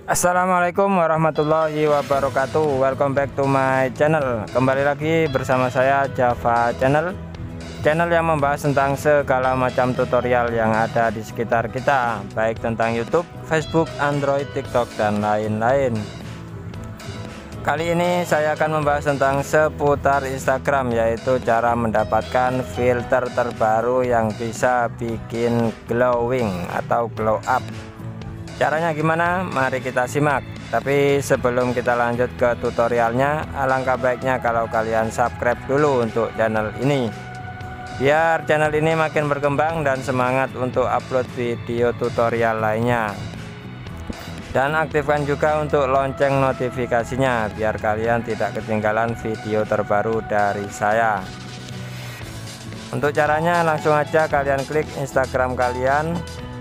Assalamualaikum warahmatullahi wabarakatuh. Welcome back to my channel. Kembali lagi bersama saya Java Channel yang membahas tentang segala macam tutorial yang ada di sekitar kita, baik tentang YouTube, Facebook, Android, TikTok, dan lain-lain. Kali ini saya akan membahas tentang seputar Instagram, yaitu cara mendapatkan filter terbaru yang bisa bikin glowing atau glow up. Caranya gimana? Mari kita simak. Tapi sebelum kita lanjut ke tutorialnya, alangkah baiknya kalau kalian subscribe dulu untuk channel ini, biar channel ini makin berkembang dan semangat untuk upload video tutorial lainnya. Dan aktifkan juga untuk lonceng notifikasinya biar kalian tidak ketinggalan video terbaru dari saya. Untuk caranya langsung aja kalian klik Instagram kalian.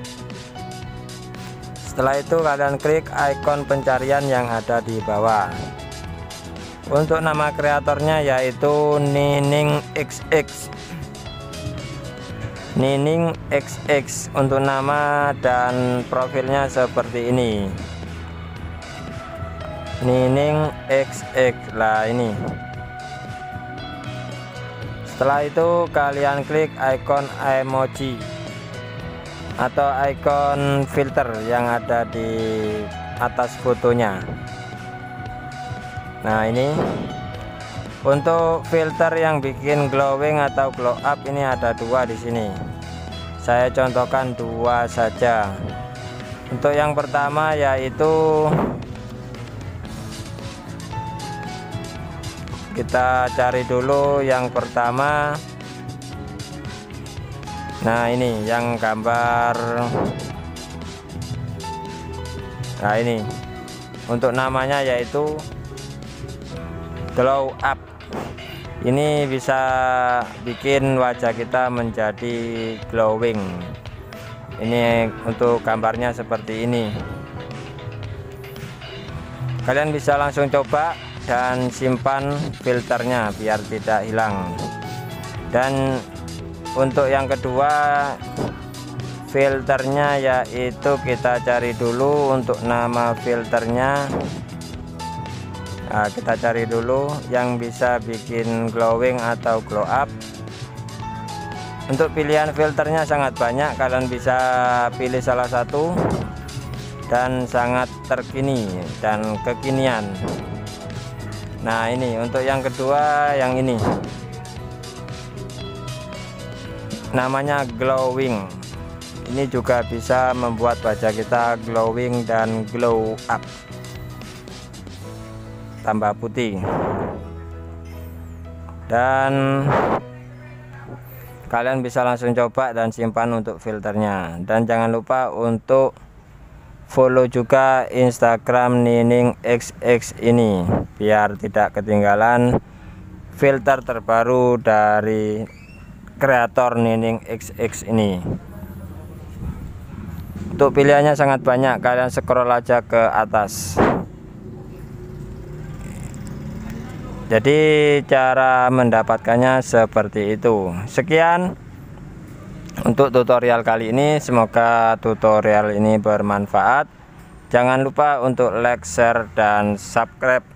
Setelah itu kalian klik ikon pencarian yang ada di bawah. Untuk nama kreatornya yaitu NiningXX. NiningXX untuk nama dan profilnya seperti ini. NiningXX lah ini. Setelah itu kalian klik ikon emoji atau ikon filter yang ada di atas fotonya. Nah, ini untuk filter yang bikin glowing atau glow up ini ada dua di sini. Saya contohkan dua saja. Untuk yang pertama yaitu kita cari dulu yang pertama. Nah, ini yang gambar. Nah, ini untuk namanya yaitu glow up. Ini bisa bikin wajah kita menjadi glowing. Ini untuk gambarnya seperti ini. Kalian bisa langsung coba dan simpan filternya biar tidak hilang. Dan untuk yang kedua filternya yaitu kita cari dulu untuk nama filternya. Nah, kita cari dulu yang bisa bikin glowing atau glow up. Untuk pilihan filternya sangat banyak, kalian bisa pilih salah satu dan sangat terkini dan kekinian. Nah, ini untuk yang kedua, yang ini namanya glowing. Ini juga bisa membuat wajah kita glowing dan glow up, tambah putih. Dan kalian bisa langsung coba dan simpan untuk filternya. Dan jangan lupa untuk follow juga Instagram NiningXX ini biar tidak ketinggalan filter terbaru dari kreator NiningXX ini. Untuk pilihannya sangat banyak, kalian scroll aja ke atas. Jadi cara mendapatkannya seperti itu. Sekian untuk tutorial kali ini, semoga tutorial ini bermanfaat. Jangan lupa untuk like, share, dan subscribe